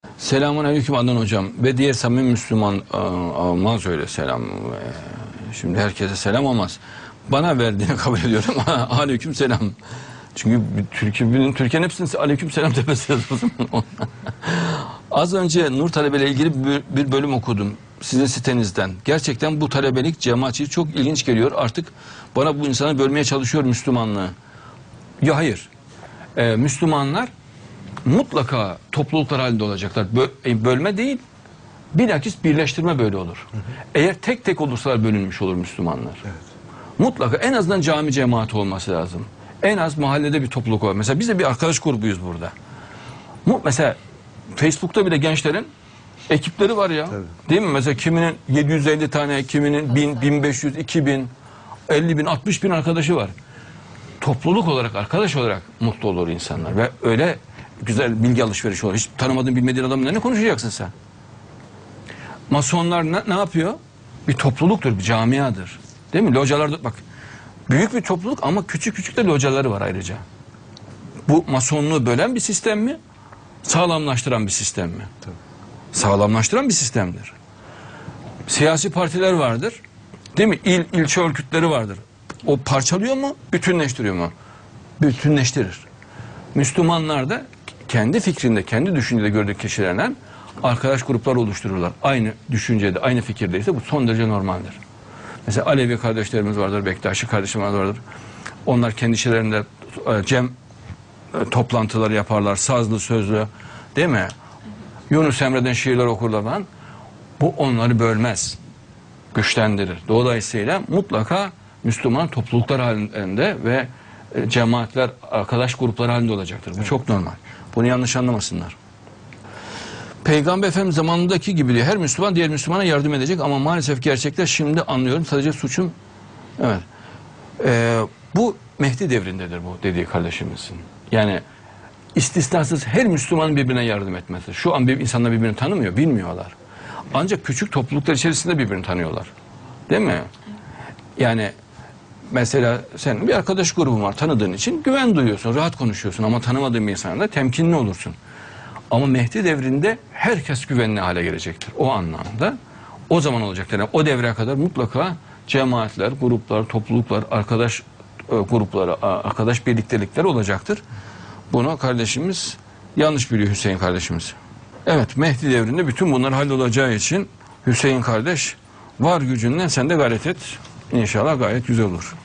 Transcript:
Selamun aleyküm Adnan hocam ve diğer samimi Müslüman olmaz öyle selam. Şimdi herkese selam olmaz. Bana verdiğini kabul ediyorum. Aleyküm selam. Çünkü Türkiye'nin hepsinin aleyküm selam demesi lazım. Az önce Nur Talebe'yle ilgili bir bölüm okudum sizin sitenizden. Gerçekten bu talebelik cemaatçi çok ilginç geliyor. Artık bana bu insanı bölmeye çalışıyor Müslümanlığı. Ya hayır. Müslümanlar mutlaka topluluklar halinde olacaklar. Bölme değil, bilakis birleştirme böyle olur. Eğer tek tek olursalar bölünmüş olur Müslümanlar. Evet. Mutlaka en azından cami cemaati olması lazım. En az mahallede bir topluluk var. Mesela biz de bir arkadaş grubuyuz burada. Mesela Facebook'ta bile gençlerin ekipleri var ya. Tabii. Değil mi? Mesela kiminin 750 tane, kiminin 1000, 1500, 2000, 50 bin, 60 bin arkadaşı var. Topluluk olarak, arkadaş olarak mutlu olur insanlar. Ve öyle güzel bilgi alışverişi olur. Hiç tanımadığın, bilmediğin adamla ne konuşacaksın sen? Masonlar ne yapıyor? Bir topluluktur, bir camiadır. Değil mi? Localarda bak. Büyük bir topluluk ama küçük küçük de locaları var ayrıca. Bu masonluğu bölen bir sistem mi? Sağlamlaştıran bir sistem mi? Tabii. Sağlamlaştıran bir sistemdir. Siyasi partiler vardır. Değil mi? İlçe örgütleri vardır. O parçalıyor mu? Bütünleştiriyor mu? Bütünleştirir. Müslümanlar da kendi fikrinde, kendi düşüncede gördüğü kişilerden arkadaş gruplar oluştururlar. Aynı düşüncede, aynı fikirdeyse bu son derece normaldir. Mesela Alevi kardeşlerimiz vardır, Bektaşi kardeşlerimiz vardır. Onlar kendi işlerinde toplantıları yaparlar, sazlı, sözlü, değil mi? Yunus Emre'den şiirler okurlar falan. Bu onları bölmez, güçlendirir. Dolayısıyla mutlaka Müslüman topluluklar halinde ve cemaatler, arkadaş grupları halinde olacaktır. Bu çok normal. Bunu yanlış anlamasınlar. Peygamber Efendimiz zamanındaki gibi diyor. Her Müslüman diğer Müslümana yardım edecek ama maalesef gerçekler şimdi anlıyorum. Sadece suçum. Evet. Bu Mehdi devrindedir bu dediği kardeşimizin. Yani istisnasız her Müslümanın birbirine yardım etmesi. Şu an insanlar birbirini tanımıyor, bilmiyorlar. Ancak küçük topluluklar içerisinde birbirini tanıyorlar. Değil mi? Yani mesela senin bir arkadaş grubun var, tanıdığın için güven duyuyorsun, rahat konuşuyorsun ama tanımadığın bir insana da temkinli olursun. Ama Mehdi devrinde herkes güvenli hale gelecektir. O anlamda o zaman olacaktır. Yani o devre kadar mutlaka cemaatler, gruplar, topluluklar, arkadaş grupları, arkadaş birliktelikler olacaktır. Bunu kardeşimiz yanlış biliyor, Hüseyin kardeşimiz. Evet, Mehdi devrinde bütün bunlar hallolacağı için Hüseyin kardeş var gücünden sen de gayret et. İnşallah gayet güzel olur.